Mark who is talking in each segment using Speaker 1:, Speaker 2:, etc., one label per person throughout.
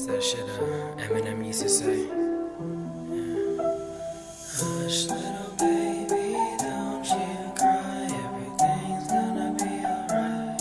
Speaker 1: That's that shit Eminem used to say. Yeah. Hush, little baby, don't you cry. Everything's gonna be alright.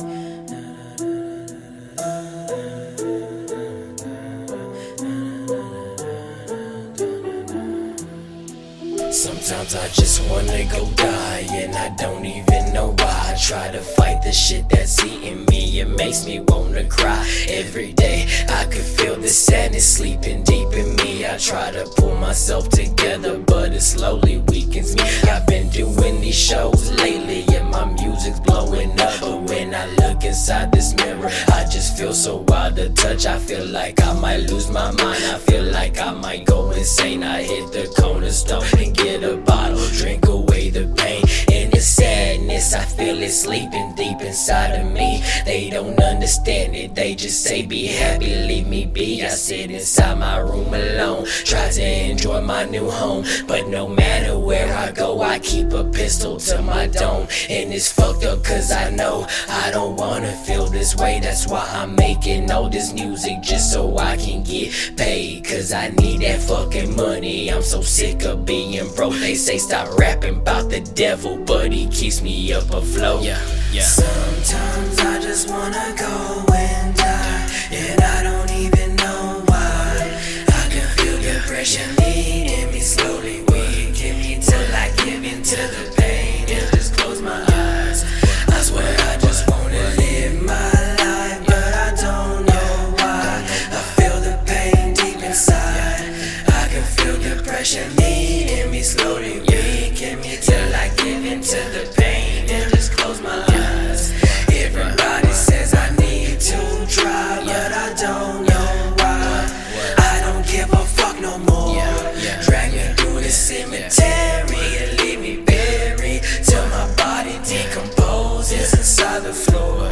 Speaker 1: Sometimes I just wanna go die, and I don't even know why. I try to fight the shit that's eating me, it makes me wanna cry. Every day I could feel the sadness sleeping deep in me. I try to pull myself together, but it slowly weakens me. I've been doing these shows lately, and my music's blowing up, but when I look inside this mirror, I just feel so out of touch. I feel like I might lose my mind, I feel like I might go insane. I hit the cornerstone and get a bottle, drink away the pain and the sadness. I feel it sleeping deep inside of me. They don't understand it, they just say be happy, leave me be. I sit inside my room alone, try to enjoy my new home, but no matter where I go, I keep a pistol to my dome. And it's fucked up cause I know I don't wanna feel this way. That's why I'm making all this music, just so I can get paid, cause I need that fucking money. I'm so sick of being broke. They say stop rapping about the devil, but he keeps me up afloat. Yeah. Sometimes I just wanna go and die, and I don't even know why. I can feel depression eating me slowly, weaken me till I give in to the pain and just close my eyes. I swear I just wanna live my life, but I don't know why. I feel the pain deep inside. I can feel depression eating me slowly, weaken me till I give in to the pain and just close my eyes. Everybody says I need to try, but I don't know why. I don't give a fuck no more. Drag me through the cemetery and leave me buried till my body decomposes inside the floor.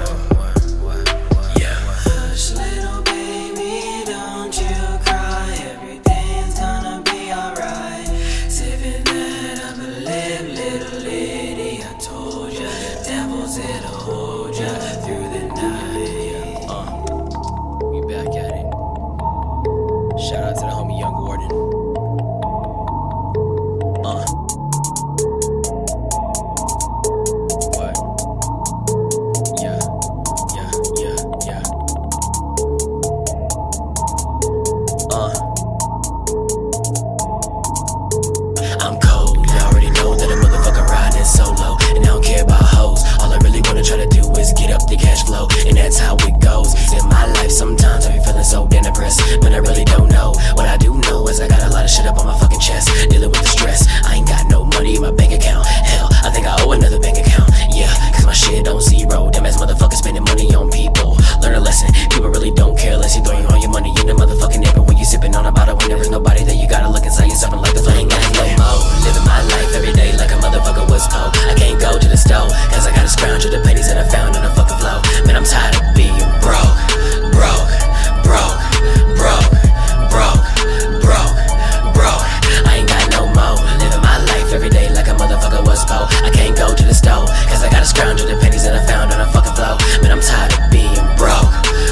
Speaker 1: Hush, little baby, don't you cry. Everything's gonna be alright. Sipping that up a little lady. I told ya, the devil's here to hold ya through the night. We back at it. Shout out to the homie Young Warden. What? Yeah. I'm cold, I already know that a motherfucker riding solo, and I don't care about hoes. All I really wanna try to do is get up the cash flow, and that's how it goes. In my life sometimes I be feeling so damn depressed, but I really don't know. What I do know is I got a lot of shit up on my fucking chest, dealing with the stress. I ain't got no money in my bank account. Hell, I think I owe another bank account. Yeah, cause my shit on zero. Damn ass motherfucker spending money on people. Learn a lesson, people really don't care unless you throwing all your money in the motherfucking air. But when you sipping on a bottle, when there is nobody there, you gotta look inside yourself and like the flame. Got no more. Living my life every day like a motherfucker was cold. I can't go to the store, cause I gotta scrounge the pennies that I found on the fucking floor. Man, I'm tired of being broke. I ain't got no more. Living my life every day like a motherfucker was poor. I can't go to the store, cause I gotta scrounge the pennies that I found on the fucking floor. Man, I'm tired of being broke.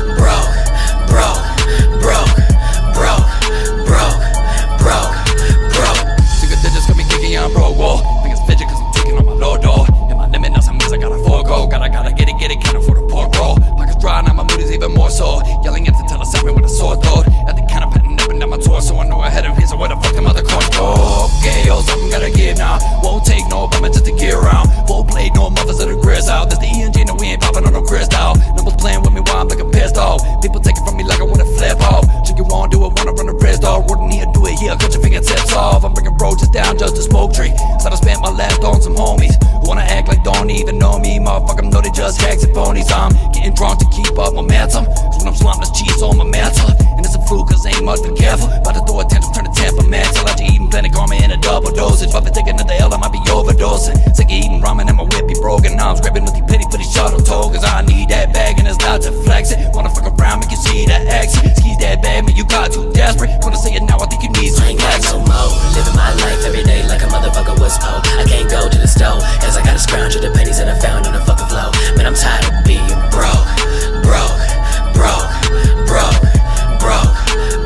Speaker 2: Single digits got me kicking on broke wall. Fingers fidget cause I'm taking on my low door. And my limit now some means I gotta forego. Gotta get it, can't afford a pork roll. Pockets dry, now my mood is even more so. Yelling at the teller, separate with a sore throat. At the counter, patting up and down my torso. I know ahead of me, so where the fuck them other corns go? Okay, yo, something gotta give now. Won't take no bummer just to get around. Full blade, no mothers of the grizz out. That's the ENJ, no we ain't popping on no crystal. Numbers playing with me while I'm like a pissed off. People take it from me like I wanna flip off. Shit you won't do it, wanna run the wrist off. Wouldn't here, do it here, cut your fingertips off. I'm bringing roaches down just to smoke tree. So I spent my last on some homies who wanna act like don't even know me. Motherfucker know they just hacks and ponies. I'm getting drunk to keep up momentum. So when I'm slumping, there's cheese on my mantle. And it's a fluke cause ain't much been careful. About to throw a tantrum, turn to temperamental. After eating plenty karma in a double dosage. If I take another L, I might be overdosing. Sick of eating ramen and my whip be broken. Now I'm scraping with the pity for these shuttle toe. Cause I need that bag and it's not to flex it. Wanna fuck around, make you see that exit. Skis that bag, man, you got too desperate. Wanna say it now, I think you need some flex.
Speaker 1: No more. Living my life every day like a motherfucker was poor. I can't go to the store, cause I gotta scrounge the pennies that I found on the fucking floor. Man, I'm tired of being broke.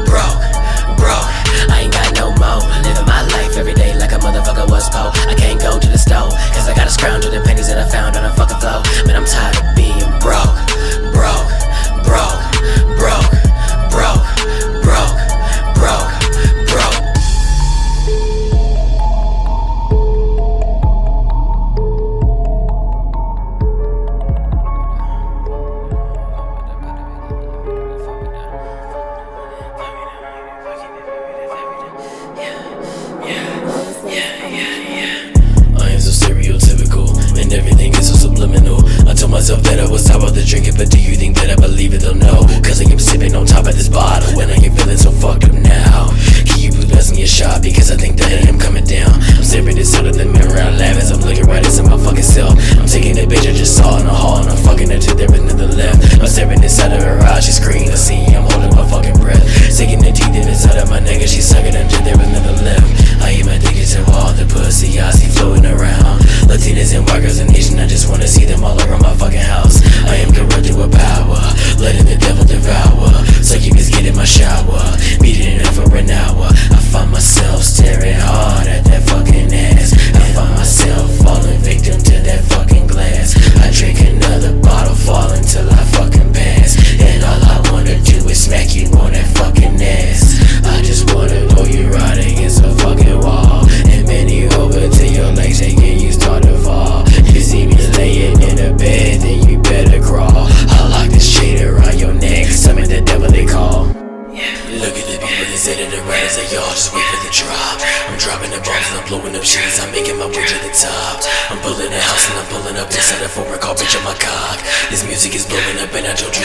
Speaker 1: drink it, but do you think that I believe it? They'll know, cause I am sipping on top of this bottle, and I am feeling so fucked up now. Can you put us in your shot, because I think that I am coming down. I'm staring this out of the mirror, I laugh as I'm looking right into my fucking self. I'm taking a bitch I just saw in the hall, and I'm fucking her till there is nothing left. I'm staring inside of her eyes, she screams, I see I'm holding my fucking breath. Taking the teeth inside of my neck, and she's sucking until there is nothing left. I am addicted to all the pussy I see floating around. Latinas and white girls and Asian, I just wanna see them all around my fucking house. I am corrupted with power, letting the devil devour. Succubus get in my shower, beating it for an hour. I find myself staring hard at that fucking ass. I find myself falling victim to that fucking glass. I drink another bottle, fall until I fucking pass. And all I wanna do is smack you on that fucking ass. I just wanna throw you right against a fucking wall, and bend you over till your legs shake and you start to fall. You see me laying in a bed, then you better crawl. I lock this shade around your neck, summon the devil they call. Look at the people that said it right as they y'all just wait for the drop. I'm dropping the bombs and I'm blowing up sheets, I'm making my way to the top. I'm pulling a house and I'm pulling up inside a former car, bitch on my cock. This music is blowing up and I told you